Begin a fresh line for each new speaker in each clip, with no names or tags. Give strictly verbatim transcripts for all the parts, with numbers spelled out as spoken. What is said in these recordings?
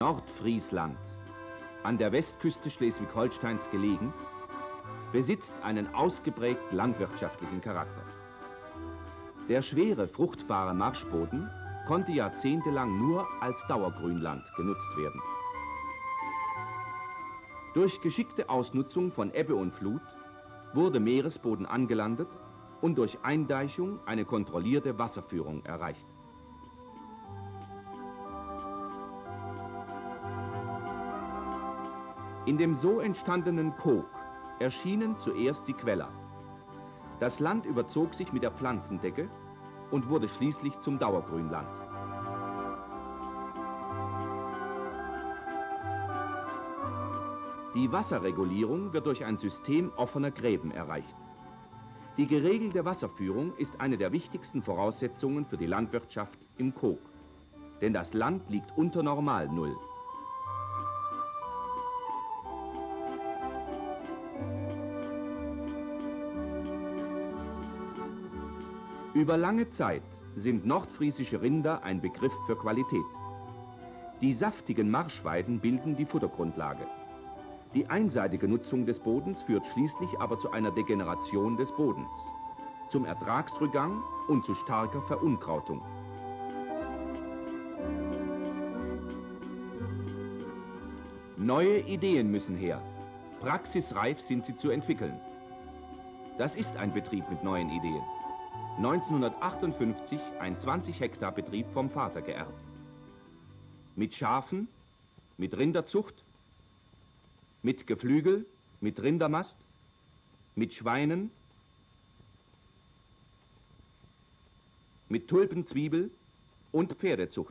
Nordfriesland, an der Westküste Schleswig-Holsteins gelegen, besitzt einen ausgeprägt landwirtschaftlichen Charakter. Der schwere, fruchtbare Marschboden konnte jahrzehntelang nur als Dauergrünland genutzt werden. Durch geschickte Ausnutzung von Ebbe und Flut wurde Meeresboden angelandet und durch Eindeichung eine kontrollierte Wasserführung erreicht. In dem so entstandenen Kog erschienen zuerst die Queller. Das Land überzog sich mit der Pflanzendecke und wurde schließlich zum Dauergrünland. Die Wasserregulierung wird durch ein System offener Gräben erreicht. Die geregelte Wasserführung ist eine der wichtigsten Voraussetzungen für die Landwirtschaft im Kog, denn das Land liegt unter Normalnull. Über lange Zeit sind nordfriesische Rinder ein Begriff für Qualität. Die saftigen Marschweiden bilden die Futtergrundlage. Die einseitige Nutzung des Bodens führt schließlich aber zu einer Degeneration des Bodens, zum Ertragsrückgang und zu starker Verunkrautung. Neue Ideen müssen her. Praxisreif sind sie zu entwickeln. Das ist ein Betrieb mit neuen Ideen. neunzehnhundertachtundfünfzig ein zwanzig Hektar Betrieb vom Vater geerbt. Mit Schafen, mit Rinderzucht, mit Geflügel, mit Rindermast, mit Schweinen, mit Tulpenzwiebel und Pferdezucht.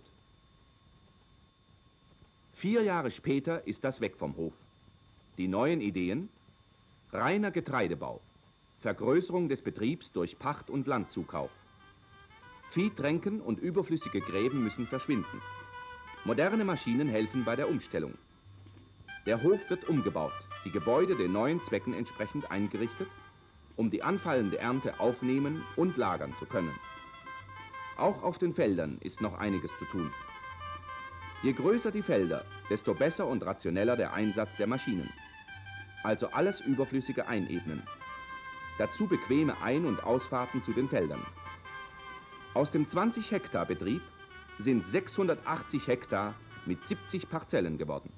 Vier Jahre später ist das weg vom Hof. Die neuen Ideen: reiner Getreidebau, Vergrößerung des Betriebs durch Pacht- und Landzukauf. Viehtränken und überflüssige Gräben müssen verschwinden. Moderne Maschinen helfen bei der Umstellung. Der Hof wird umgebaut, die Gebäude den neuen Zwecken entsprechend eingerichtet, um die anfallende Ernte aufnehmen und lagern zu können. Auch auf den Feldern ist noch einiges zu tun. Je größer die Felder, desto besser und rationeller der Einsatz der Maschinen. Also alles Überflüssige einebnen. Dazu bequeme Ein- und Ausfahrten zu den Feldern. Aus dem zwanzig Hektar Betrieb sind sechshundertachtzig Hektar mit siebzig Parzellen geworden.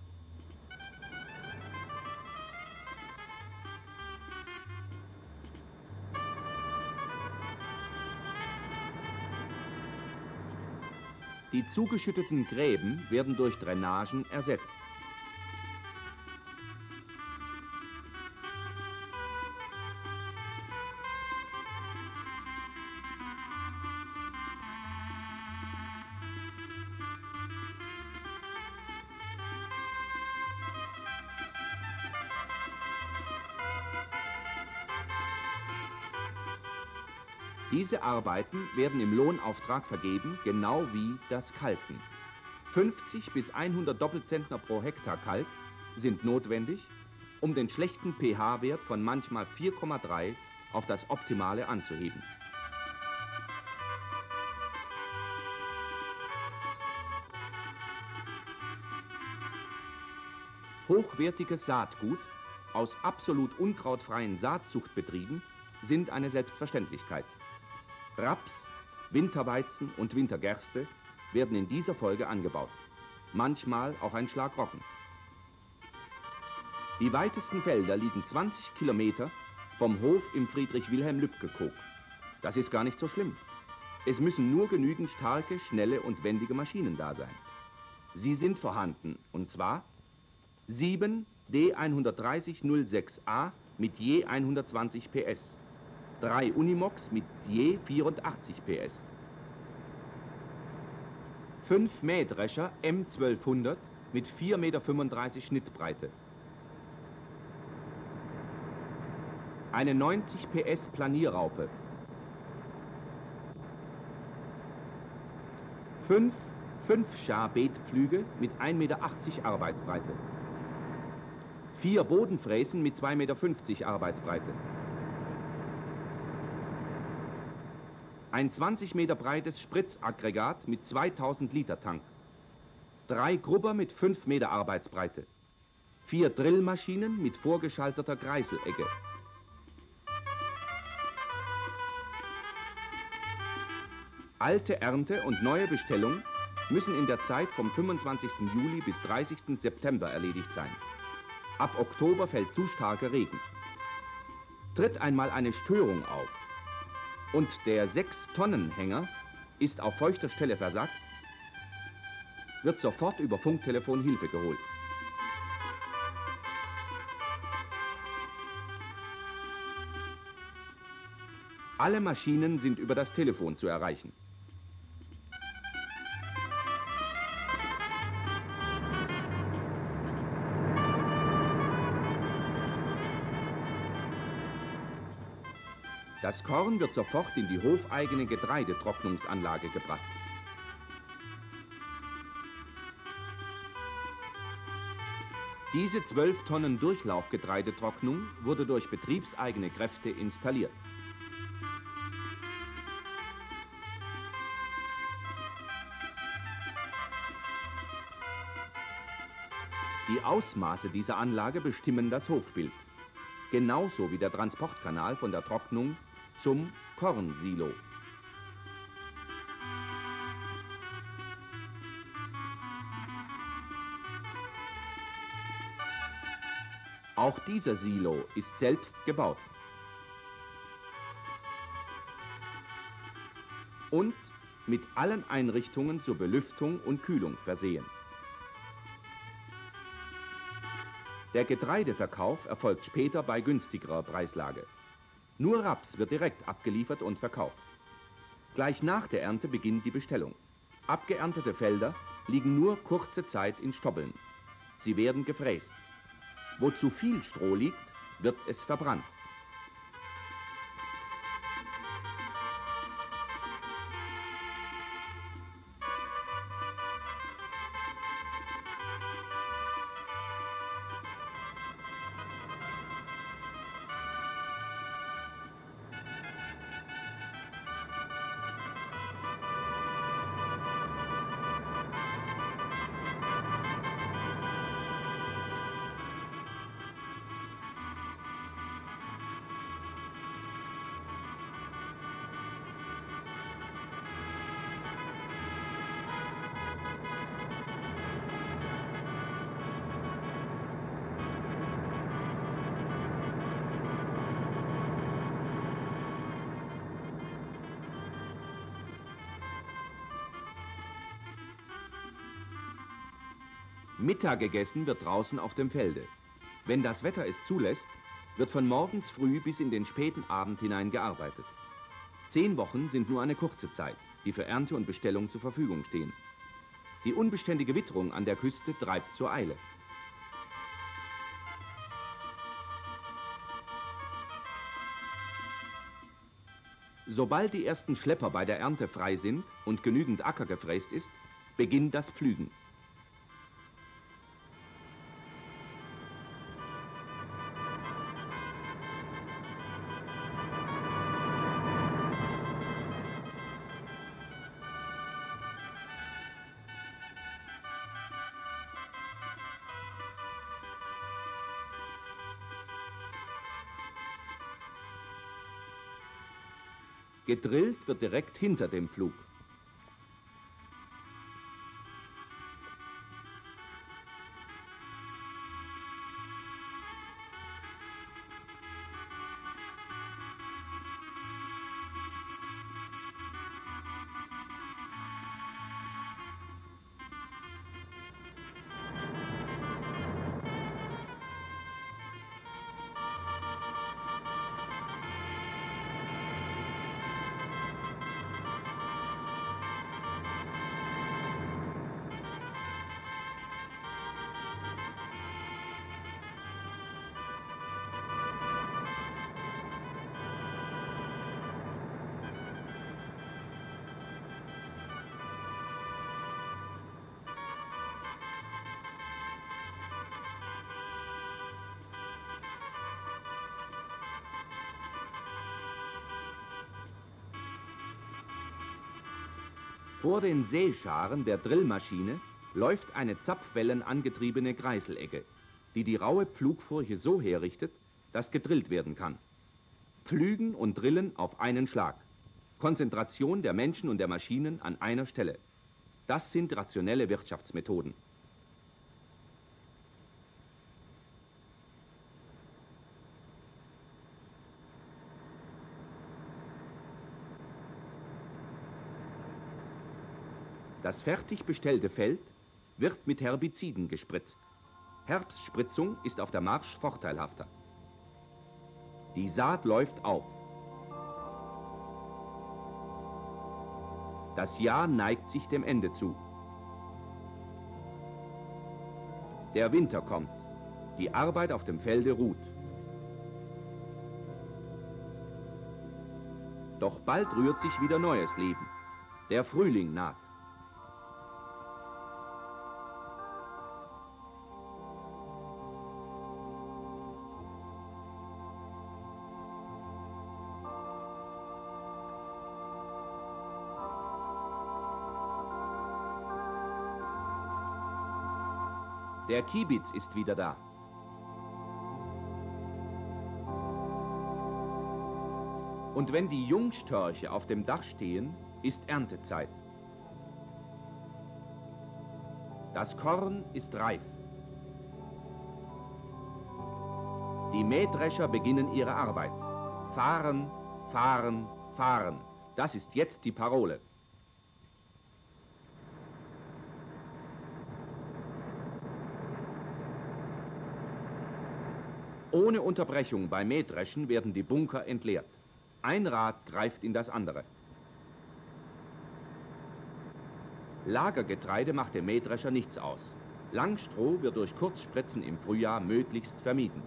Die zugeschütteten Gräben werden durch Drainagen ersetzt. Diese Arbeiten werden im Lohnauftrag vergeben, genau wie das Kalken. fünfzig bis hundert Doppelzentner pro Hektar Kalk sind notwendig, um den schlechten pH-Wert von manchmal vier Komma drei auf das Optimale anzuheben. Hochwertiges Saatgut aus absolut unkrautfreien Saatzuchtbetrieben sind eine Selbstverständlichkeit. Raps, Winterweizen und Wintergerste werden in dieser Folge angebaut. Manchmal auch ein Schlag Roggen. Die weitesten Felder liegen zwanzig Kilometer vom Hof im Friedrich-Wilhelm-Lübke-Kog. Das ist gar nicht so schlimm. Es müssen nur genügend starke, schnelle und wendige Maschinen da sein. Sie sind vorhanden, und zwar sieben D hundertdreißig null sechs A mit je hundertzwanzig P S. Drei Unimox mit je vierundachtzig P S. Fünf Mähdrescher M zwölfhundert mit vier Komma fünfunddreißig Meter Schnittbreite. Eine neunzig P S Planierraupe. Fünf Fünf-Schar-Beetpflüge mit ein Komma achtzig Meter Arbeitsbreite. Vier Bodenfräsen mit zwei Komma fünfzig Meter Arbeitsbreite. Ein zwanzig Meter breites Spritzaggregat mit zweitausend Liter Tank. drei Grubber mit fünf Meter Arbeitsbreite, vier Drillmaschinen mit vorgeschalteter Kreiselegge, alte Ernte und neue Bestellung müssen in der Zeit vom fünfundzwanzigsten Juli bis dreißigsten September erledigt sein. Ab Oktober fällt zu starker Regen. Tritt einmal eine Störung auf und der sechs Tonnen Hänger ist auf feuchter Stelle versackt, wird sofort über Funktelefon Hilfe geholt. Alle Maschinen sind über das Telefon zu erreichen. Das Korn wird sofort in die hofeigene Getreidetrocknungsanlage gebracht. Diese zwölf Tonnen Durchlaufgetreidetrocknung wurde durch betriebseigene Kräfte installiert. Die Ausmaße dieser Anlage bestimmen das Hofbild, genauso wie der Transportkanal von der Trocknung zum Kornsilo. Auch dieser Silo ist selbst gebaut und mit allen Einrichtungen zur Belüftung und Kühlung versehen. Der Getreideverkauf erfolgt später bei günstigerer Preislage. Nur Raps wird direkt abgeliefert und verkauft. Gleich nach der Ernte beginnt die Bestellung. Abgeerntete Felder liegen nur kurze Zeit in Stoppeln. Sie werden gefräst. Wo zu viel Stroh liegt, wird es verbrannt. Mittag gegessen wird draußen auf dem Felde. Wenn das Wetter es zulässt, wird von morgens früh bis in den späten Abend hinein gearbeitet. Zehn Wochen sind nur eine kurze Zeit, die für Ernte und Bestellung zur Verfügung stehen. Die unbeständige Witterung an der Küste treibt zur Eile. Sobald die ersten Schlepper bei der Ernte frei sind und genügend Acker gefräst ist, beginnt das Pflügen. Gedrillt wird direkt hinter dem Pflug. Vor den Säscharen der Drillmaschine läuft eine zapfwellenangetriebene Kreiselegge, die die raue Pflugfurche so herrichtet, dass gedrillt werden kann. Pflügen und Drillen auf einen Schlag. Konzentration der Menschen und der Maschinen an einer Stelle. Das sind rationelle Wirtschaftsmethoden. Das fertig bestellte Feld wird mit Herbiziden gespritzt. Herbstspritzung ist auf der Marsch vorteilhafter. Die Saat läuft auf. Das Jahr neigt sich dem Ende zu. Der Winter kommt. Die Arbeit auf dem Felde ruht. Doch bald rührt sich wieder neues Leben. Der Frühling naht. Der Kiebitz ist wieder da. Und wenn die Jungstörche auf dem Dach stehen, ist Erntezeit. Das Korn ist reif. Die Mähdrescher beginnen ihre Arbeit. Fahren, fahren, fahren. Das ist jetzt die Parole. Ohne Unterbrechung beim Mähdreschen werden die Bunker entleert. Ein Rad greift in das andere. Lagergetreide macht dem Mähdrescher nichts aus. Langstroh wird durch Kurzspritzen im Frühjahr möglichst vermieden.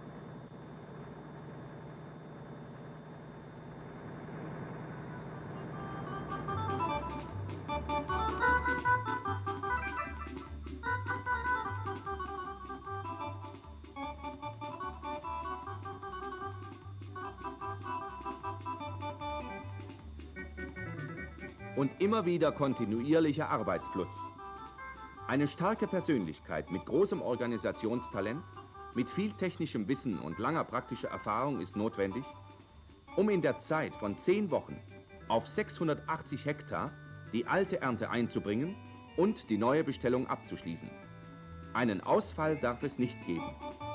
Und immer wieder kontinuierlicher Arbeitsfluss. Eine starke Persönlichkeit mit großem Organisationstalent, mit viel technischem Wissen und langer praktischer Erfahrung ist notwendig, um in der Zeit von zehn Wochen auf sechshundertachtzig Hektar die alte Ernte einzubringen und die neue Bestellung abzuschließen. Einen Ausfall darf es nicht geben.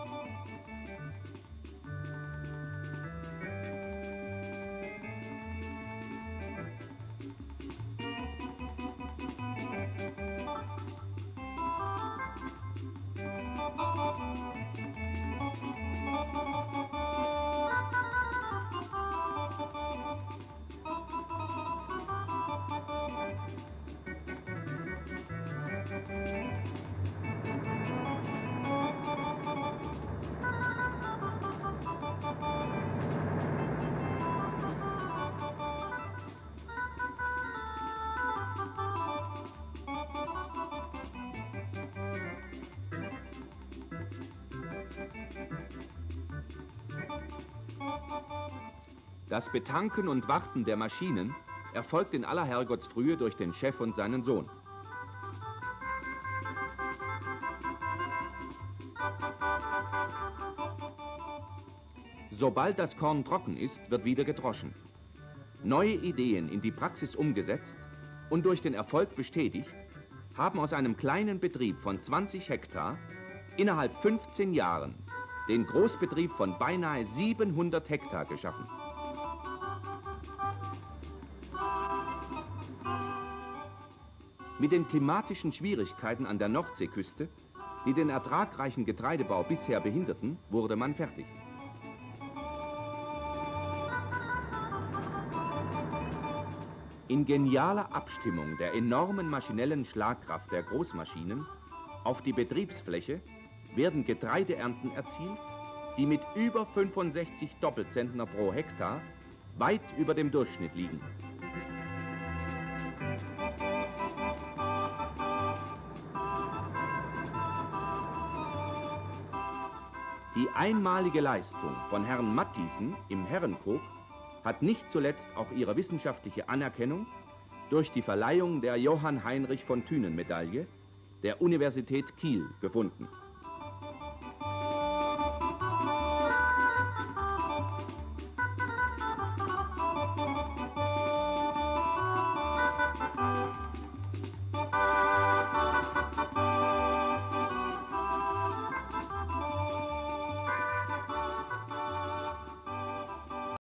Das Betanken und Warten der Maschinen erfolgt in aller Herrgottsfrühe durch den Chef und seinen Sohn. Sobald das Korn trocken ist, wird wieder gedroschen. Neue Ideen in die Praxis umgesetzt und durch den Erfolg bestätigt, haben aus einem kleinen Betrieb von zwanzig Hektar innerhalb fünfzehn Jahren den Großbetrieb von beinahe siebenhundert Hektar geschaffen. Mit den klimatischen Schwierigkeiten an der Nordseeküste, die den ertragreichen Getreidebau bisher behinderten, wurde man fertig. In genialer Abstimmung der enormen maschinellen Schlagkraft der Großmaschinen auf die Betriebsfläche werden Getreideernten erzielt, die mit über fünfundsechzig Doppelzentner pro Hektar weit über dem Durchschnitt liegen. Die einmalige Leistung von Herrn Matthiessen im Herrenkoop hat nicht zuletzt auch ihre wissenschaftliche Anerkennung durch die Verleihung der Johann Heinrich von Thünen Medaille der Universität Kiel gefunden.